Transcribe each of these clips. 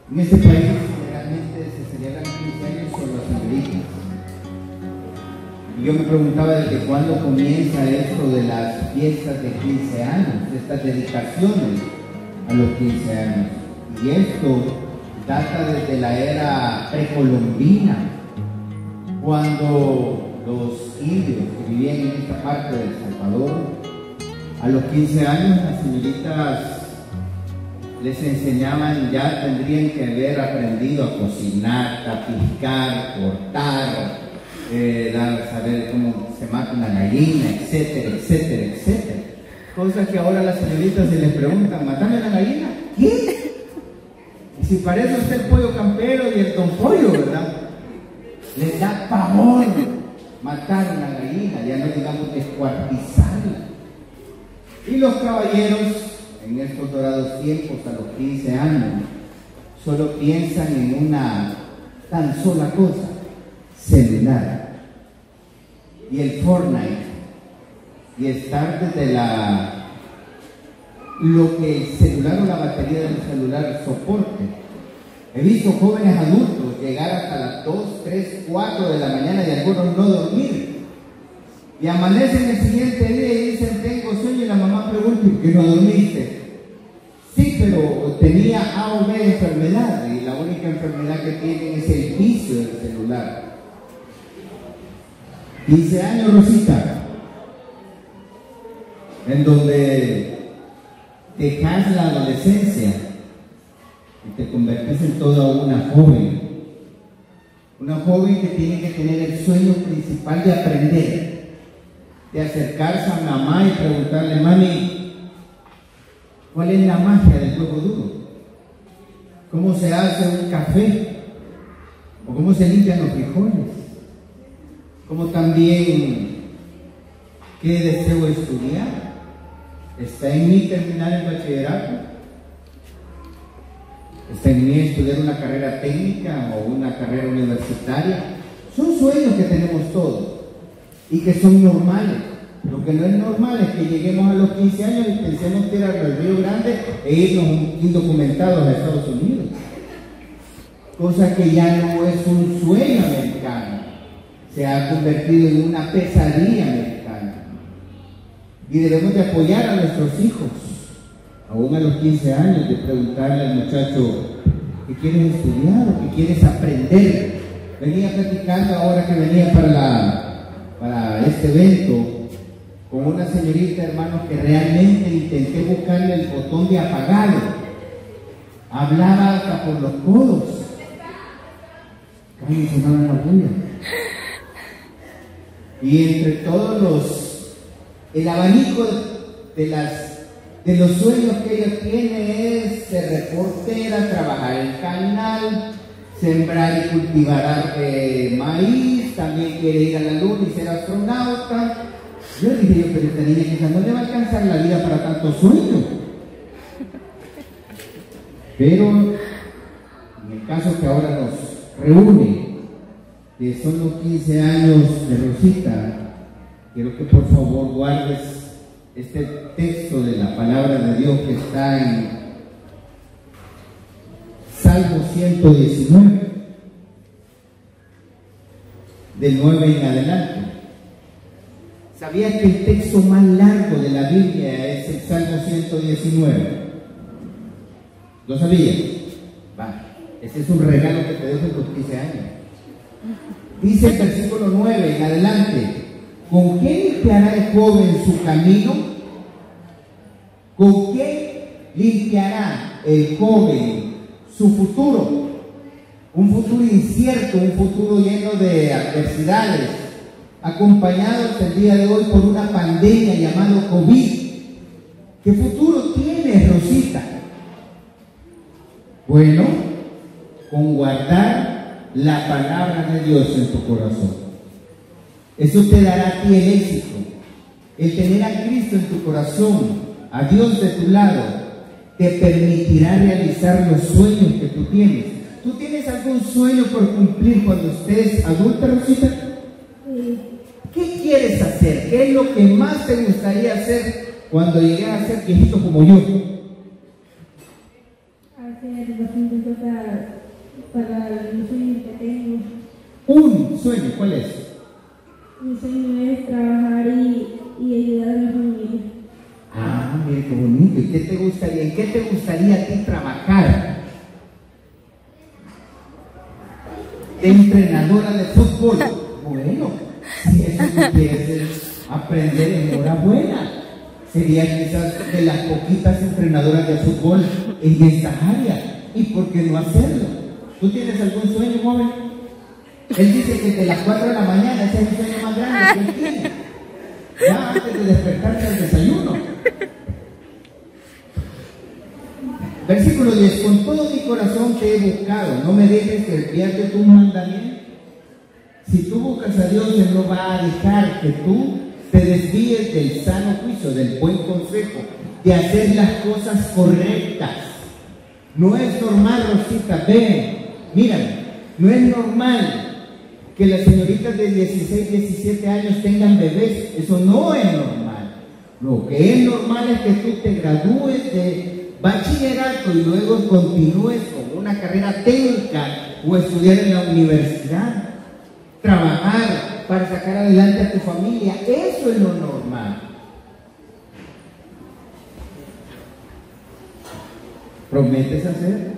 En este país generalmente se celebran 15 años con las señoritas. Y yo me preguntaba desde cuándo comienza esto de las fiestas de 15 años, estas dedicaciones a los 15 años. Y esto data desde la era precolombina, cuando los indios que vivían en esta parte de El Salvador, a los 15 años las señoritas les enseñaban, ya tendrían que haber aprendido a cocinar, a picar, cortar, saber cómo se mata una gallina, etcétera, etcétera, etcétera. Cosas que ahora las señoritas se les preguntan: ¿matame una gallina? ¿Qué? Y si parece usted el pollo campero y el don pollo, ¿verdad? Les da pavor matar una gallina, ya no digamos descuartizarla. Y los caballeros, en estos dorados tiempos, a los 15 años, solo piensan en una tan sola cosa: celular. Y el Fortnite. Y estar desde lo que el celular o la batería del celular soporte. He visto jóvenes adultos llegar hasta las 2, 3, 4 de la mañana y algunos no dormir. Y amanecen el siguiente día y dicen: tengo sueño, y la mamá pregunta: ¿por qué no dormiste? Sí, pero tenía A o B enfermedad, y la única enfermedad que tienen es el vicio del celular. 15 años, Rosita, en donde dejas la adolescencia y te convertís en toda una joven que tiene que tener el sueño principal de aprender, de acercarse a mamá y preguntarle: mami, ¿cuál es la magia del huevo duro? ¿Cómo se hace un café? ¿O cómo se limpian los frijoles? Como también, ¿qué deseo estudiar? ¿Está en mí terminar el bachillerato? ¿Está en mí estudiar una carrera técnica o una carrera universitaria? Son sueños que tenemos todos y que son normales. Lo que no es normal es que lleguemos a los 15 años y pensemos tirar al Río Grande e irnos indocumentados a Estados Unidos. Cosa que ya no es un sueño americano. Se ha convertido en una pesadilla americana. Y debemos de apoyar a nuestros hijos, aún a los 15 años, de preguntarle al muchacho: ¿qué quieres estudiar o qué quieres aprender? Venía platicando ahora que venía para este evento con una señorita, hermanos, que realmente intenté buscarle el botón de apagado. Hablaba hasta por los codos. Cállense, no hagan la bulla. Y entre todos el abanico de los sueños que ella tiene es ser reportera, trabajar en el canal, sembrar y cultivar maíz, también quiere ir a la luna y ser astronauta. Yo dije: pero esta niña quizás no le va a alcanzar la vida para tantos sueños. Pero en el caso que ahora nos reúne, que son los 15 años de Rosita, quiero que por favor guardes este texto de la palabra de Dios que está en Salmo 119, del 9 en adelante. ¿Sabías que el texto más largo de la Biblia es el Salmo 119? ¿Lo sabías? Va, ese es un regalo que te dejo en tus 15 años. Dice el versículo 9 en adelante: ¿con qué limpiará el joven su camino? ¿Con qué limpiará el joven su futuro? Un futuro incierto, un futuro lleno de adversidades, acompañados el día de hoy por una pandemia llamada COVID. ¿Qué futuro tienes, Rosita? Bueno, con guardar la palabra de Dios en tu corazón. Eso te dará a ti el éxito. El tener a Cristo en tu corazón, a Dios de tu lado, te permitirá realizar los sueños que tú tienes. ¿Tú tienes algún sueño por cumplir cuando estés adulta, Rosita? ¿Qué quieres hacer? ¿Qué es lo que más te gustaría hacer cuando llegues a ser viejito como yo? hacer bastantes cosas para el sueño que tengo. Un sueño, ¿cuál es? Mi sueño es trabajar y ayudar a mi familia. Ah, mira qué bonito. ¿Y qué te gustaría? ¿En qué te gustaría a ti trabajar? De entrenadora de fútbol. Bueno, si eso tú quieres aprender, enhorabuena. Sería quizás de las poquitas entrenadoras de fútbol en esta área. ¿Y por qué no hacerlo? ¿Tú tienes algún sueño, joven? Él dice que de las 4 de la mañana, ese es el sueño más grande que él tiene. Ya antes de despertarse al desayuno. Versículo 10. Con todo mi corazón te he buscado, no me dejes desviarte tus mandamientos. Si tú buscas a Dios, Él no va a dejar que tú te desvíes del sano juicio, del buen consejo, de hacer las cosas correctas. No es normal, Rosita, ven, mírame, no es normal que las señoritas de 16, 17 años tengan bebés. Eso no es normal. Lo que es normal es que tú te gradúes de bachillerato y luego continúes con una carrera técnica o estudiar en la universidad, trabajar para sacar adelante a tu familia. Eso es lo normal. ¿Prometes hacer?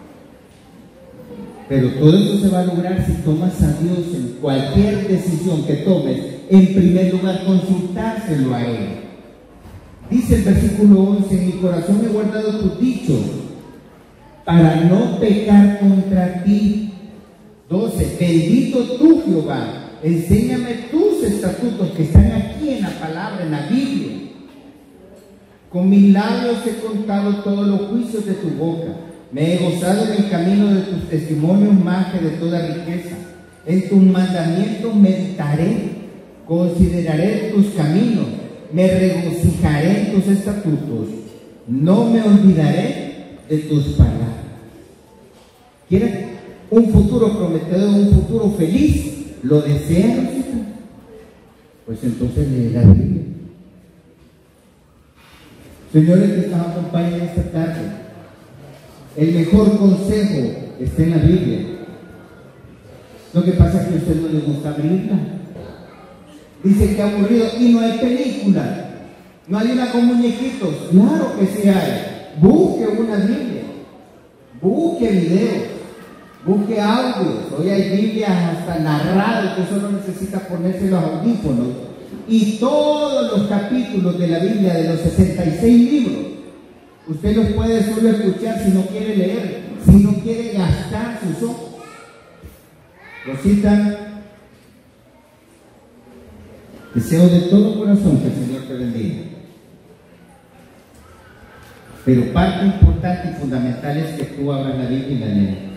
Pero todo eso se va a lograr si tomas a Dios en cualquier decisión que tomes. En primer lugar, consultárselo a Él. Dice el versículo 11: en mi corazón he guardado tus dichos para no pecar contra ti. 12. Bendito tú, Jehová, enséñame tus estatutos que están aquí en la palabra, en la Biblia. Con mis labios he contado todos los juicios de tu boca. Me he gozado en el camino de tus testimonios más que de toda riqueza. En tus mandamientos meditaré, consideraré tus caminos, me regocijaré en tus estatutos, no me olvidaré de tus palabras. ¿Quieres un futuro prometedor, un futuro feliz? ¿Lo deseas? Pues entonces lee la Biblia. Señores que nos acompañan esta tarde, el mejor consejo está en la Biblia. Lo que pasa es que a usted no le gusta abrirla. Dice que aburrido y no hay película, no hay una con muñequitos. Claro que sí hay. Busque una Biblia, busque videos, busque audios. Hoy hay Biblias hasta narradas que solo necesita ponerse los audífonos. Y todos los capítulos de la Biblia, de los 66 libros, usted los puede solo escuchar si no quiere leer, si no quiere gastar sus ojos. Rosita, deseo de todo corazón que el Señor te bendiga. Pero parte importante y fundamental es que tú abras la Biblia y la leas.